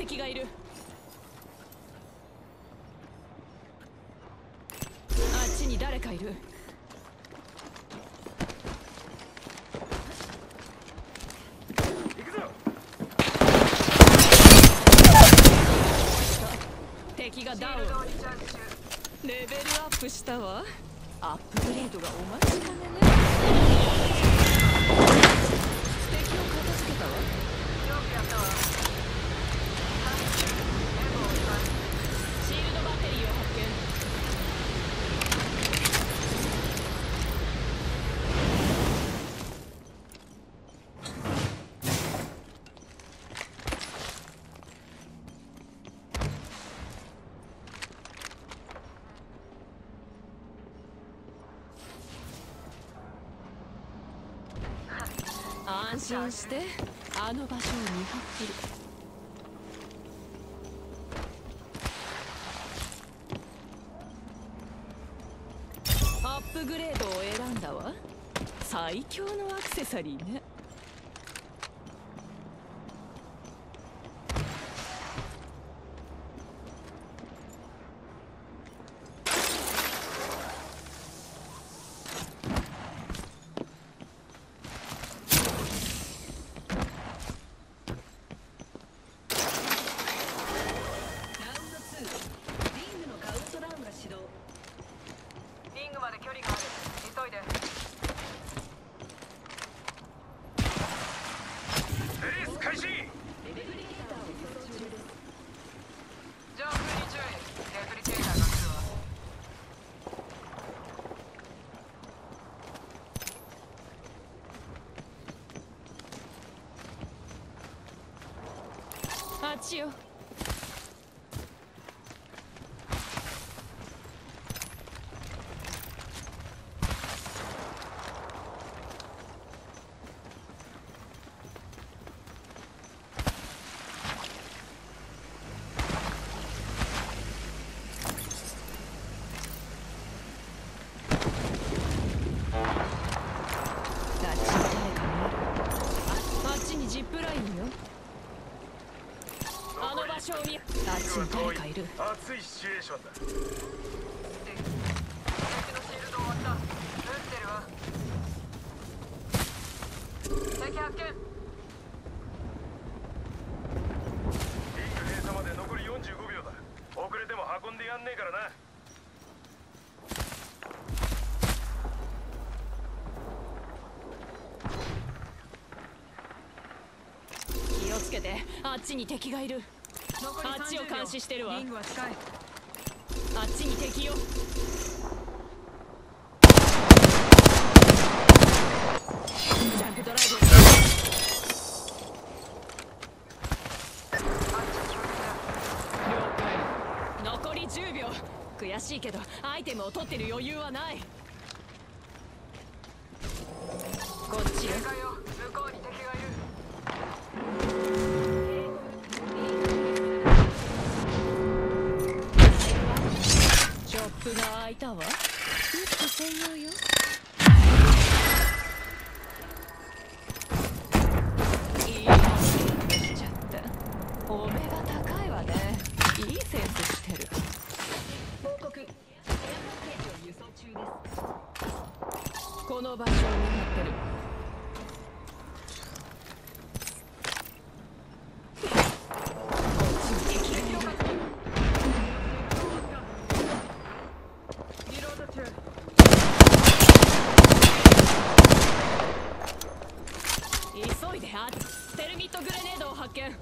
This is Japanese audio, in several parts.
敵がいる。あっちに誰かいる。敵がダウン。レベルアップしたわ。アップグレードがお待ちかねね。敵を片付けたわ。よくやったわ。シールドバッテリーを発見。安心して、あの場所を見張ってる。アップグレードを選んだわ。最強のアクセサリーね。あっちよ。あっちにジップラインよ。あの場所を見る。あっちに誰かいる。 熱いシチュエーションだ。敵のシールド終わった。撃ってるわ。敵発見。リング閉鎖まで残り45秒だ。遅れても運んでやんねえからな。 気をつけて、あっちに敵がいる。あっちを監視してるわ。リングは近い。あっちに敵よ。ジャンプドライブ。了解。残り10秒。悔しいけどアイテムを取ってる余裕はない。こっちよ。向こうに敵がいる。ショップが開いたわ。ウッド専用よ。いい話しちゃった。お目が高いわね。いいセンスしてる。報告。エアパッケージを輸送中です。この場所を見張ってる。急いで。テルミットグレネードを発見。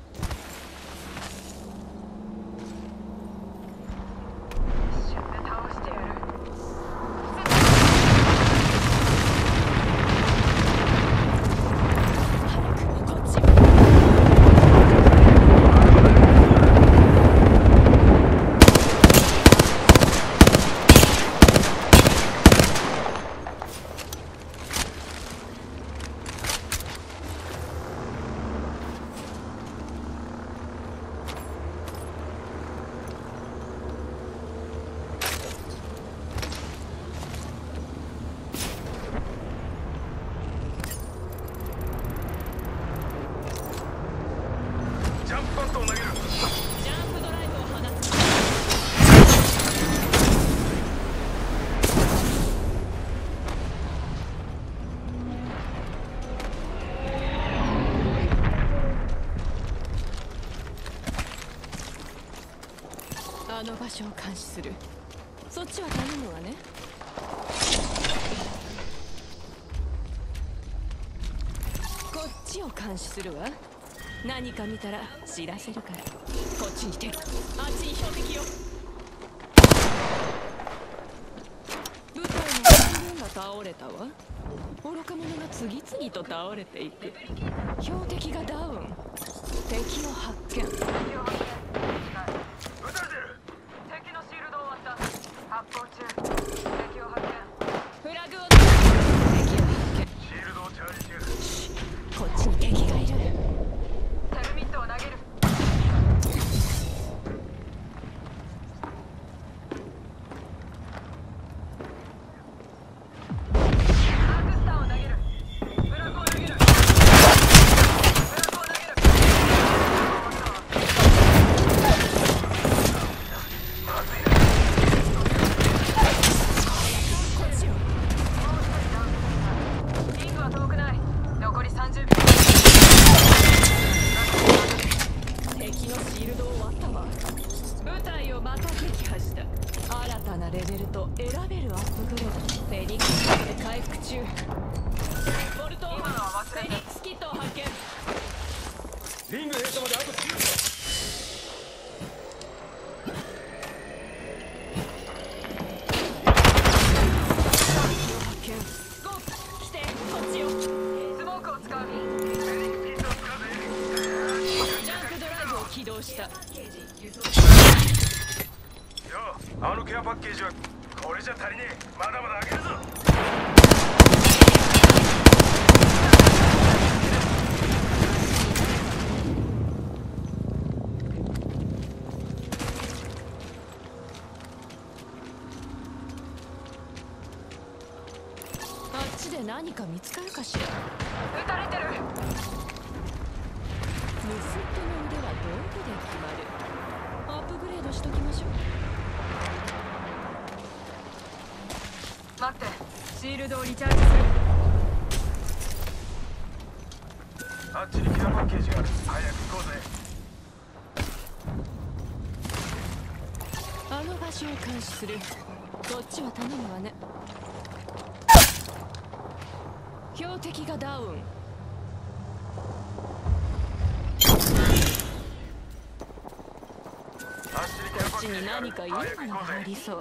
所を監視する。そっちは頼むわね。こっちを監視するわ。何か見たら知らせるから。こっちに敵、あっちに標的よ。部隊の半分が倒れたわ。愚か者が次々と倒れていく。標的がダウン。敵を発見。 撃たれてる。敵のシールド終わった。発砲中。敵を発見。 フラグを敵を発見。 シールドをチャージ中。 こっちに敵がいる。 テルミットを投げる。アクスターを投げる。フラグを投げる。フラグを投げる。まずいな。 こっちよ。 リングは遠くない。残り30秒。 敵のシールドを割ったわ。部隊をまた撃破した。新たなレベルと選べるアップグレード。フェニックスキットで回復中。ボルト、 今のは忘れた。 フェニックスキットを発見。 リング閉鎖まであと9秒。 発見。ゴー、来て、こっちよ。 スモークを使う。フェニックスキットを使うぜ。 ジャンプドライブを起動した。 よう、あのケアパッケージはこれじゃ足りねえ。まだまだ上げるぞ。 あっちで何か見つかるかしら。 撃たれてる。 盗人の腕は道具で決まる。アップグレードしときましょう。 待って、シールドをリチャージする。あっちにケアパッケージがある。早く行こうぜ。 あの場所を監視する。こっちは頼むわね。標的がダウン。 あっちにケアこっちパッケージがある。 に何かいいものがありそう。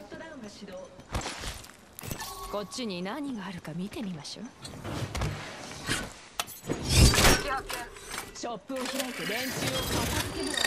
こっちに何があるか見てみましょう。 敵発見。 ショップを開いて連中を片付けます。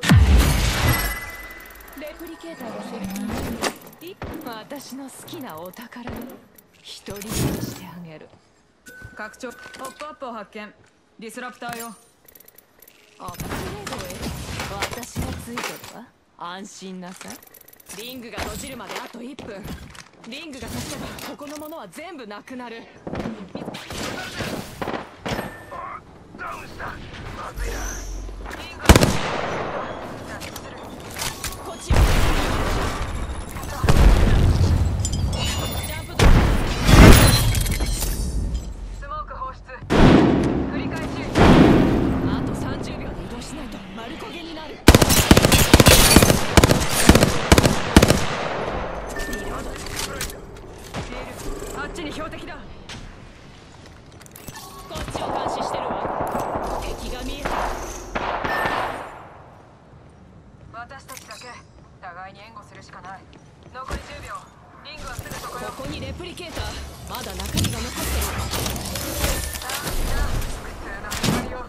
レプリケーターが設置中。私の好きなお宝を独り占めしてあげる。 拡張ポップアップを発見。ディスラプターよ。 アップグレードへ。私がついてるわ。安心なさい。リングが閉じるまであと1分。リングが閉じればここのものは全部なくなる。 ダウンした。まずいな。リングこっちよ。ジャンプドライスモーク放出。繰り返し。 ブ。あと30秒で移動しないと丸焦げになる。リロード。 あっちに標的だ。 こっちを監視してるわ。敵が見えた。 私たちだけ。互いに援護するしかない。残り10秒。リングはすぐそこよ。 ここにレプリケーター。まだ中身が残ってる。 さあみんな、苦痛な始まりよ。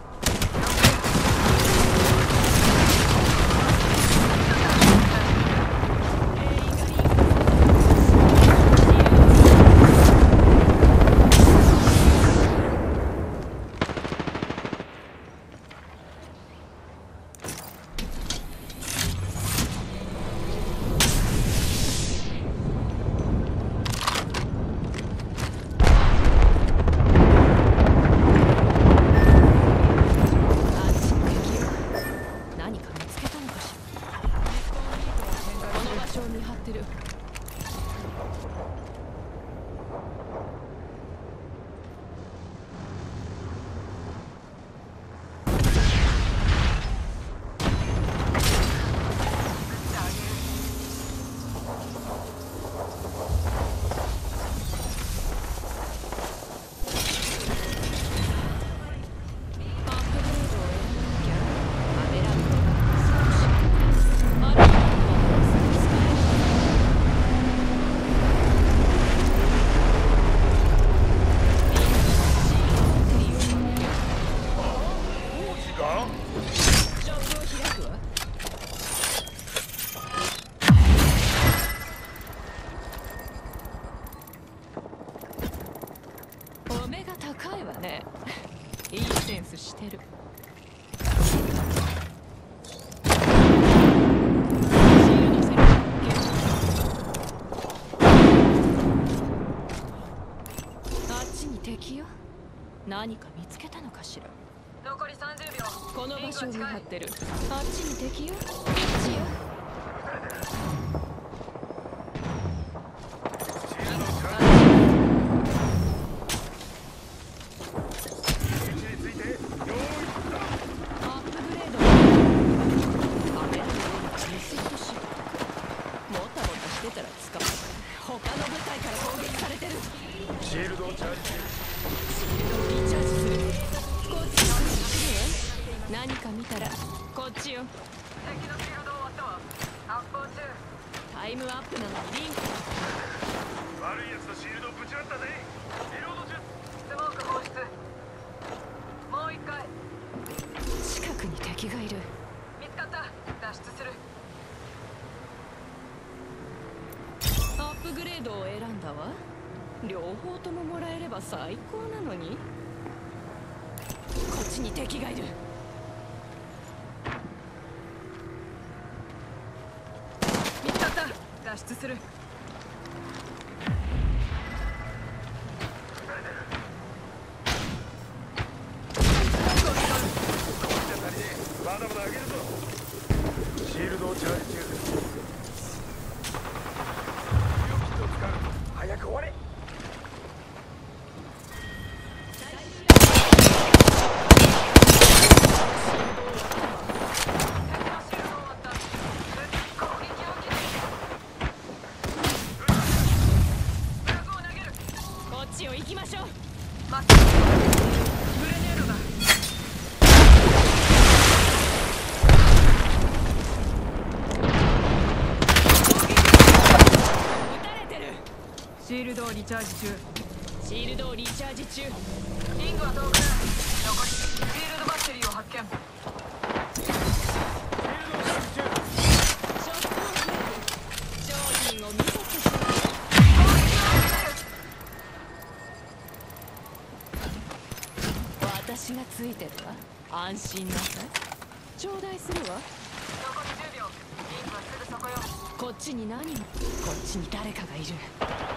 してる。あっちに敵よ。何か見つけたのかしら。 残り30秒。 この場所を見張ってる。あっちに敵よ。こっちよ。 シールドをチャージ中。 リチャージする。こっちよ。何か見たらこっちよ。 敵のシールド終わったわ。発砲中。 タイムアップなのにリンク。 悪いやつのシールドをぶち割ったぜ。リロード中。 スモーク放出。もう一回。 近くに敵がいる。 見つかった。脱出する。 アップグレードを選んだわ。両方とももらえれば最高なのに。こっちに敵がいる。 見つかった。脱出する。 まだまだ上げるぞ。シールドをチャージ中。早く終われ。 こっちを行きましょう。 待って。グレネードだ。 撃たれてる。 シールドをリチャージ中。 シールドをリチャージ中。 リングは遠くない。残りフィールドバッテリーを発見。 ショットを増える。商品を見せてしまう。私がついてるわ。安心なさい。頂戴するわ。 残り10秒。リングはすぐそこよ。 こっちに何も。こっちに誰かがいる。